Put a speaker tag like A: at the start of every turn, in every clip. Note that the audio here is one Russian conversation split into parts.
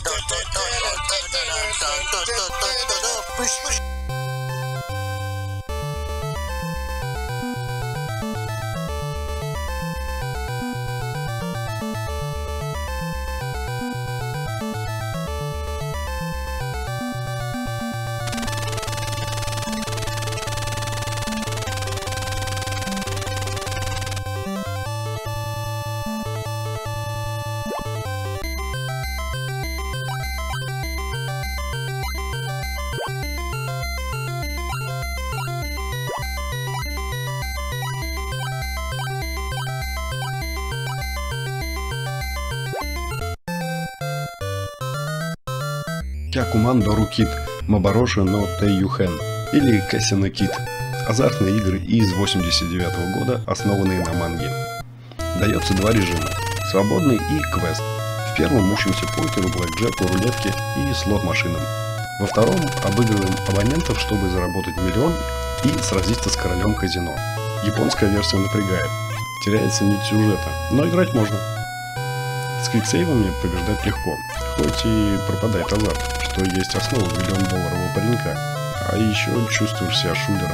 A: Тякуман Дору Кит, Мабароши но Тэйюхэн или Кэсино Кит. Азартные игры из 89 года, основанные на манге. Дается два режима – свободный и квест. В первом учимся покеру, блэкджеку, рулетке и слот-машинам. Во втором обыгрываем абонентов, чтобы заработать миллион и сразиться с королем казино. Японская версия напрягает, теряется нить сюжета, но играть можно. С квиксейвами побеждать легко, хоть и пропадает азарт, что есть основа миллион-долларового паренька, а еще чувствуешь себя шулером.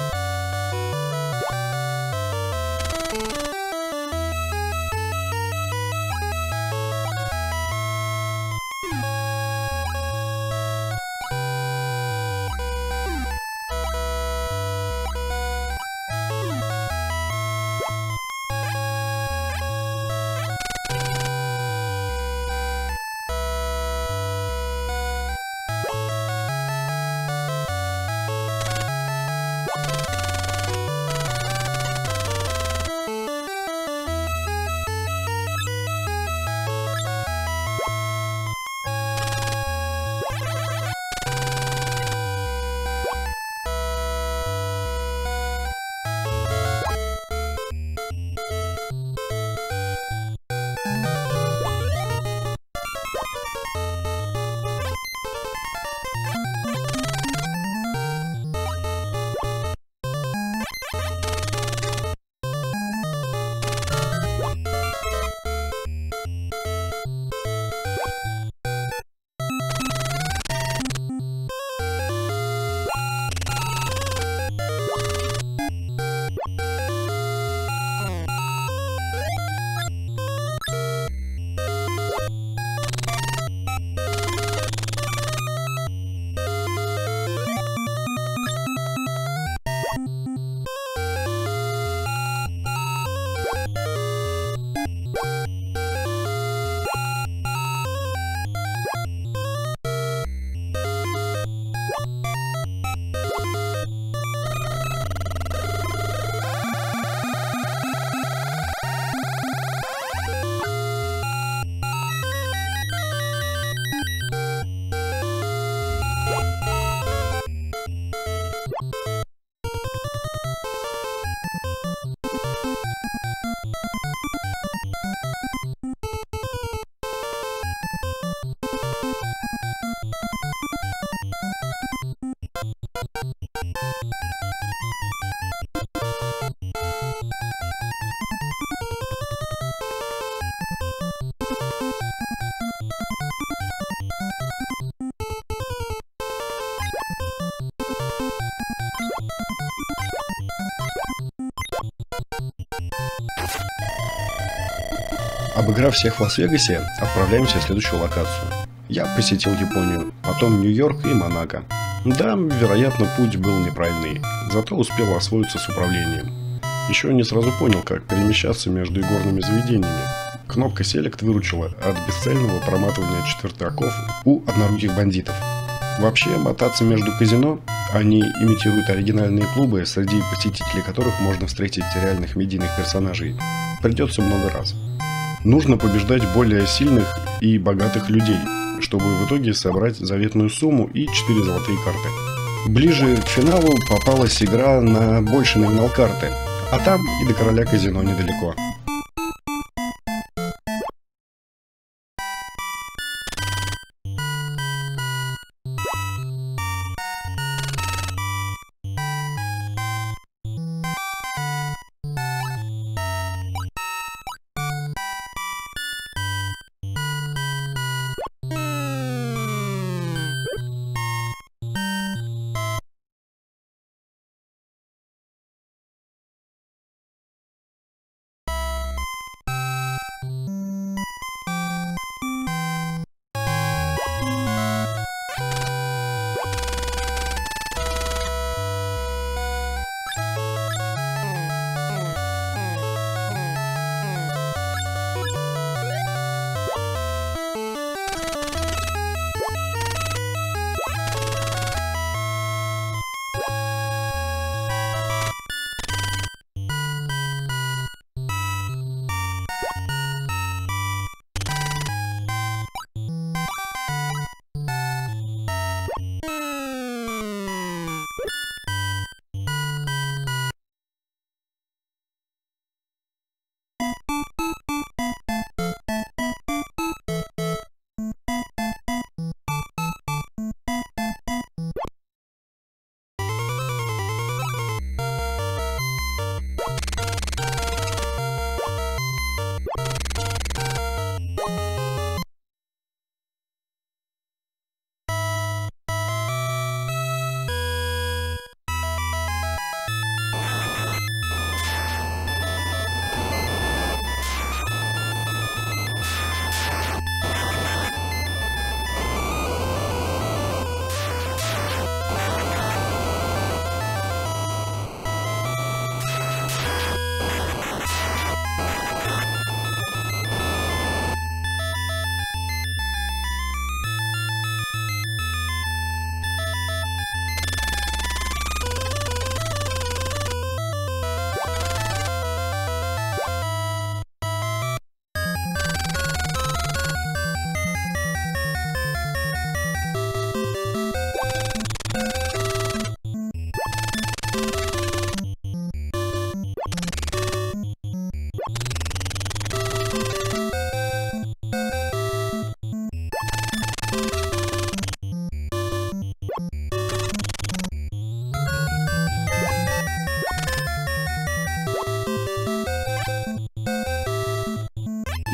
A: Обыграв всех в Лас-Вегасе, отправляемся в следующую локацию. Я посетил Японию, потом Нью-Йорк и Монако. Да, вероятно, путь был неправильный, зато успел освоиться с управлением. Еще не сразу понял, как перемещаться между игорными заведениями. Кнопка Select выручила от бесцельного проматывания четвертаков у одноруких бандитов. Вообще, мотаться между казино, они имитируют оригинальные клубы, среди посетителей которых можно встретить реальных медийных персонажей, придется много раз. Нужно побеждать более сильных и богатых людей, чтобы в итоге собрать заветную сумму и 4 золотые карты. Ближе к финалу попалась игра на больший номинал карты, а там и до короля казино недалеко.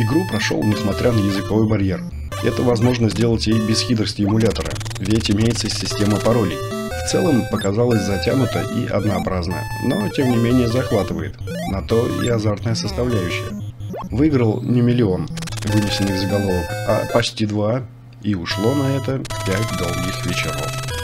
A: Игру прошел, несмотря на языковой барьер. Это возможно сделать и без хитрости эмулятора, ведь имеется система паролей. В целом показалось затянуто и однообразно, но тем не менее захватывает. На то и азартная составляющая. Выиграл не миллион вынесенных заголовок, а почти 2, и ушло на это 5 долгих вечеров.